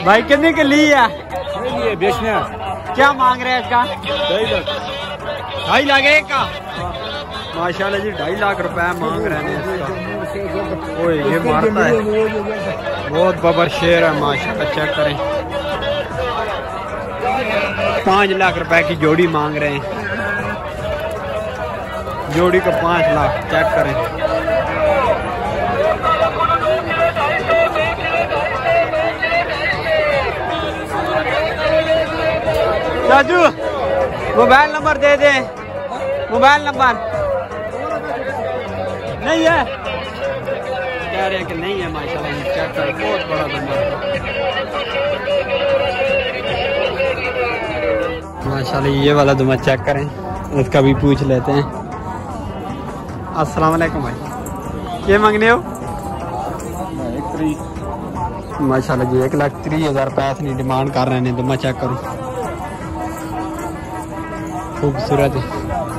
भाई कितने के लिए है? ये बेचना। क्या मांग रहे हैं इसका? 2.5 लाख एक का। माशाल्लाह जी 2.5 लाख रुपए मांग रहे हैं इसका। ओए ये मारता है, बहुत बबर शेर है माशाल्लाह। चेक करें 5 लाख रुपए की जोड़ी मांग रहे हैं, जोड़ी का 5 लाख। चेक करें चाचू मोबाइल नंबर दे दे। मोबाइल नंबर नहीं है, कह रहे हैं कि नहीं है माशाल्लाह। चेक करें बहुत बड़ा नंबर माशाल्लाह। ये वाला दुमा चेक करें, इसका भी पूछ लेते हैं। अस्सलाम वालेकुम भाई, क्या मांगने हो? माशाल्लाह जी 1,30,000 रुपये इतनी डिमांड कर रहे हैं। दुमा चेक करो, खूबसूरत है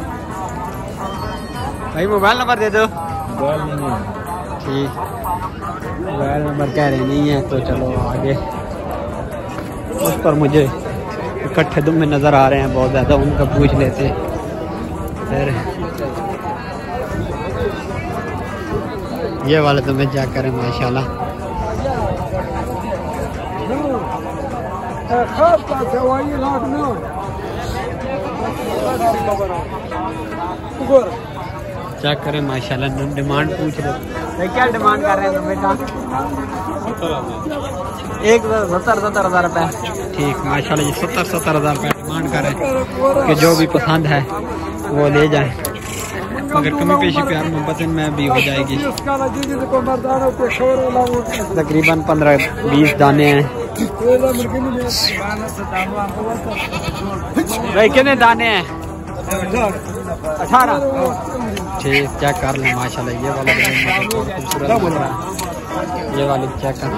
भाई। मोबाइल नंबर दे दो। ठीक, मोबाइल नंबर कह रहे नहीं है तो चलो आगे। उस पर मुझे इकट्ठे दुम्बे नज़र आ रहे हैं बहुत ज़्यादा, उनका पूछ लेते फिर। ये वाले तुम्हें चेक करें माशाल्लाह। चेक करें माशाल्लाह। डिमांड पूछ रहे, क्या डिमांड कर रहे हैं बेटा? 70,000 रुपये। ठीक माशाल्लाह जी 70,000 रुपये डिमांड कर रहे हैं कि जो भी पसंद है वो ले जाए, मगर कमी पेशी प्यार मोहब्बत में भी हो जाएगी। तकरीबन 15-20 दाने हैं भाई। कितने दाने हैं? 18। ठीक, चेक कर लें माशाल्लाह। ये वाला खूबसूरत लग रहा है। ये वाली चेक कर।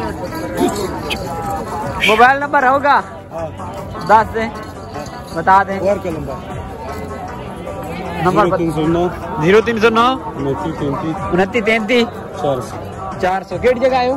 मोबाइल नंबर होगा 10 से बता दें। नंबर 0309 2933 400। किस जगह आयो?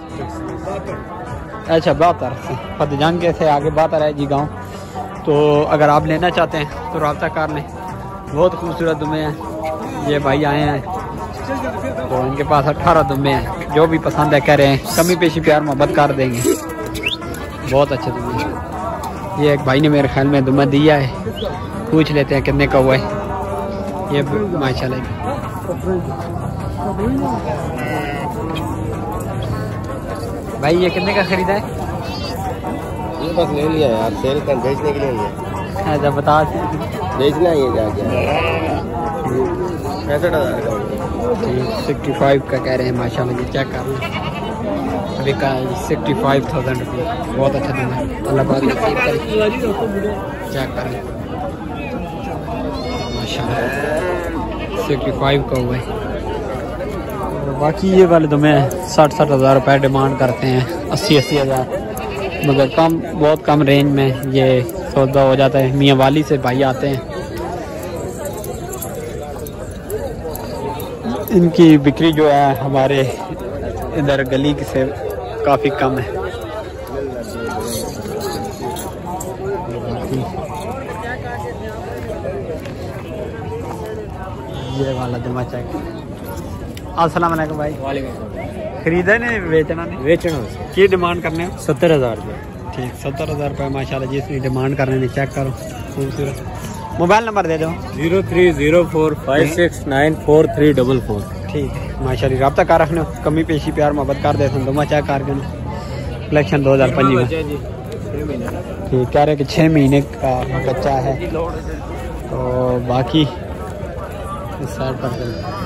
अच्छा 72 फतेहजंग के से आगे 72 है जी गाँव। तो अगर आप लेना चाहते हैं तो रब्ता कर लें। बहुत खूबसूरत दुम्बे हैं। ये भाई आए हैं तो इनके पास 18 दुम्बे हैं। जो भी पसंद है कह रहे हैं कमी पेशी प्यार मोहब्बत कर देंगे। बहुत अच्छे दुम्बे हैं। ये एक भाई ने मेरे ख्याल में दुम्बा दिया है, पूछ लेते हैं कितने का हुआ है। ये माशाल्लाह भाई ये कितने का खरीदा है? ये बस ले लिया यार, सेल कर बेचने के लिए है। अच्छा बता, बेचना ही है जाके। 65,000 का। 65 का कह रहे हैं माशाल्लाह। ये चेक कर लें, बिका 65,000 रुपये। बहुत अच्छा दिन है, अल्लाह पाक नसीब करे। चेक करें माशाल्लाह 65 का हुआ है। बाकी ये वाले तो मैं 60,000 रुपये डिमांड करते हैं, 80,000, मगर कम, बहुत कम रेंज में ये सौदा हो जाता है। मियाँ वाली से भाई आते हैं, इनकी बिक्री जो है हमारे इधर गली से काफ़ी कम है। ये वाला दुमा चाहिए। अस्सलाम वालेकुम भाई। वालेकुम। खरीदा ने बेचना ने? बेचना। की डिमांड करने? 70,000 रुपये। ठीक, 70,000 रुपये माशाल्लाह जिसकी डिमांड करने ने। चेक करो खूबसूरत। मोबाइल नंबर दे दो। 030456944344। ठीक है माशाल्लाह, रब्ता कर रखने, कमी पेशी प्यार मोहब्बत कर दे दुमा चेक कर कलेक्शन 2025 ठीक। कह रहे कि 6 महीने का बच्चा है। तो बाकी इस साइड पर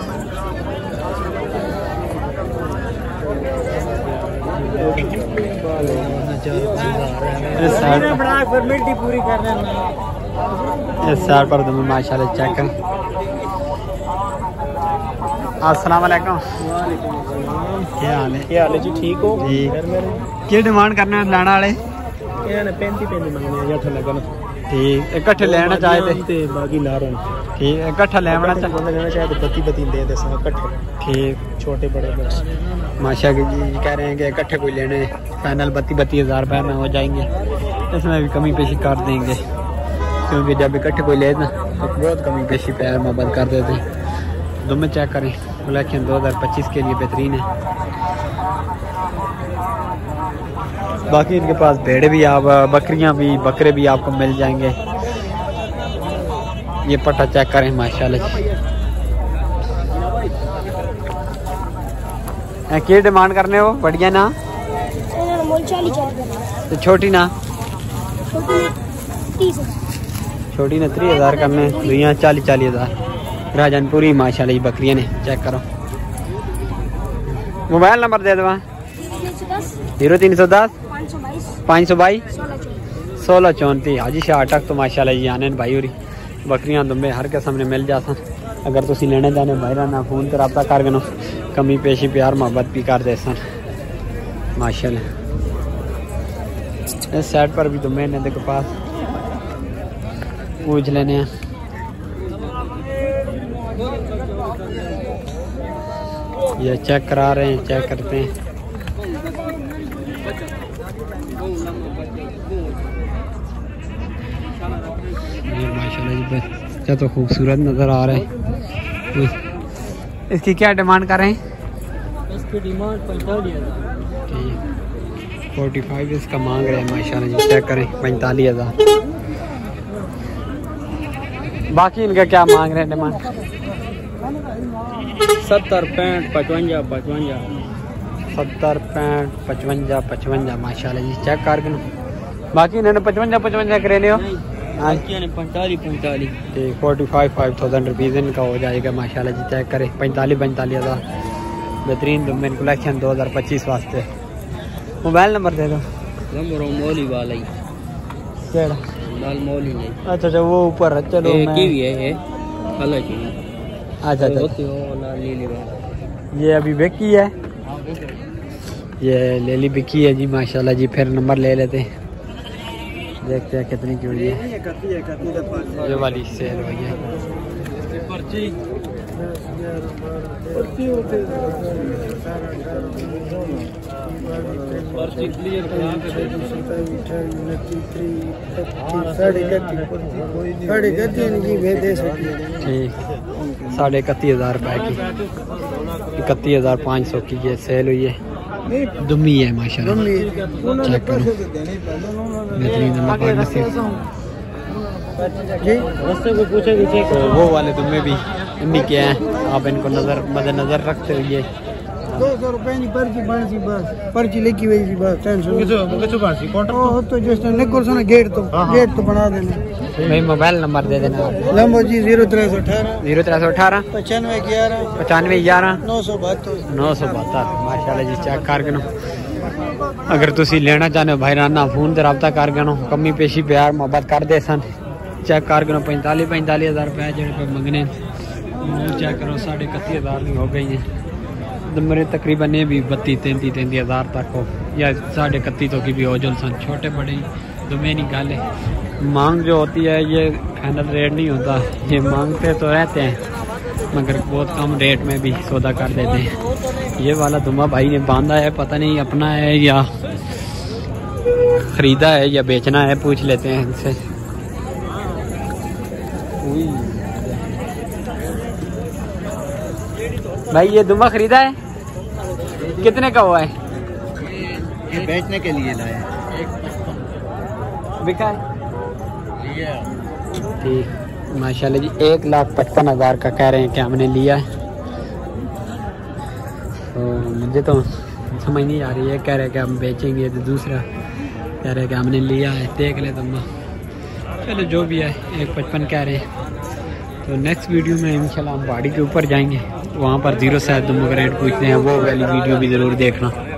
इस साइड पर तुम्हें माशाल्लाह चेक कर। अस्सलाम वालेकुम। क्या हाल है? क्या हाल है जी? ठीक हो जी। क्या डिमांड करने लाना वाले? 35 मंगने या लगन। ठीक, इकट्ठे लेना चाहे थे बाकी ला रहे हैं। ठीक, इकट्ठा लेना चाहे तो 32 दे दे इकट्ठे। ठीक, छोटे बड़े बड़े माशा जी कह रहे हैं कि इकट्ठे कोई लेने फाइनल 32,000 रुपये में हो जाएंगे, इसमें भी कमी पेशी कर देंगे, क्योंकि जब इकट्ठे कोई ले ना तो बहुत कमी पेशी प्यार मोहब्बत कर देते हैं। दुम्बे चेक करें, कलेक्शन 2025 के लिए बेहतरीन है। बाकी इनके पास भेड़े भी, आप बकरियां भी, बकरे भी आपको मिल जाएंगे। ये पट्टा चेक करें माशाल्लाह जी। क्या डिमांड करने हो? बढ़िया ना? तो छोटी ना? छोटी ने 30,000 करने, दुनिया 40,000 राजनपुरी माशाल्लाह जी बकरियां ने। चेक करो। मोबाइल नंबर दे दो। 0310 522 1634। हाजी शाह अटक तो माशाल्लाह जी आने भाई होरी बकरियां दुम्बे हर के सामने मिल जाता। अगर तुम लेने जाने भाईरा ना फोन पर रब्ता कर गनो, कमी पेशी प्यार मोहब्बत भी कर दे सन माशाल्लाह। इस साइड पर भी दुम्बे ने के पास पूछ लेने हैं। ये चेक करा रहे हैं, चेक करते हैं। माशाल्लाह जी बच्चा तो खूबसूरत नज़र आ रहा है। इसकी क्या डिमांड कर रहे हैं? इसकी डिमांड 45,000। 45 इसका मांग रहे हैं माशाल्लाह जी। चेक करें 45,000। बाकी इनका क्या मांग रहे हैं डिमांड? 70, 65, 55, 55। 70, 65, 55 माशाल्लाह जी। चेक कर गए। बाकी इन्होंने 55 करे हो। हाँ 45 ठीक 45,000 रुपीज़ इनका हो जाएगा माशाल्लाह जी। चेक करें 45,000 बेहतरीन दुम्बे कलेक्शन 2025 वास्ते। मोबाइल नंबर दे दो। नंबर मौली वाला ही केड़ा लाल मौली नहीं। अच्छा वो ऊपर है। चलो मैं है अलग ही। अच्छा ये अभी बिकी है, ये लेली बिकी है जी माशाल्लाह जी। फिर नंबर ले लेते हैं, देखते हैं कितनी की हुई है। ये वाली सेल हुई है। ठीक 31,500 रुपए की, 31,500 की ये सेल हुई है। दुम्मी है माशाल्लाह। चेक करो बेहतरीन तो वो वाले दुम्मे भी इन्हीं के हैं। आप इनको मद्देनजर रखते हुए 200 रुपए की पर्ची लिखी हुई थी बस। तो जस्ट गेट तो बना देना। भाई मोबाइल नंबर दे देना। नंबर जी 0318 9511 9511 972 माशाल्लाह जी। चेक कर गनो। अगर तुसी लेना चाहते हो भाईराना फोन से रब्ता कर गनो, कमी पेशी प्यार मोहब्बत कर दे सन। चेक कर गनो 45,000 रुपए जो मंगने। चेक करो 31,500 हो गई है। मेरे तकरीबन ये भी 32-33,000 तक हो या 31,500 तो की भी हो जल सन। छोटे बड़े तो मेरी गल है, मांग जो होती है ये फाइनल रेट नहीं होता। ये मांगते तो रहते हैं मगर बहुत कम रेट में भी सौदा कर देते हैं। ये वाला दुम्बा भाई ने बांधा है, पता नहीं अपना है या खरीदा है या बेचना है, पूछ लेते हैं इनसे। भाई ये दुम्बा खरीदा है, कितने का हुआ है? ये बेचने के लिए लाया। बिका है? ठीक माशाल्लाह जी। 1,55,000 का कह रहे हैं कि हमने लिया है। तो मुझे तो समझ नहीं आ रही है, कह रहे हैं कि हम बेचेंगे, तो दूसरा कह रहे हैं कि हमने लिया है। देख ले दुम्बा, चलो जो भी है 1,55 कह रहे हैं। तो नेक्स्ट वीडियो में इंशाल्लाह हम पहाड़ी के ऊपर जाएंगे, वहाँ पर 0 शायद दुम्बा का रेट पूछते हैं। वो वाली वीडियो भी ज़रूर देखना।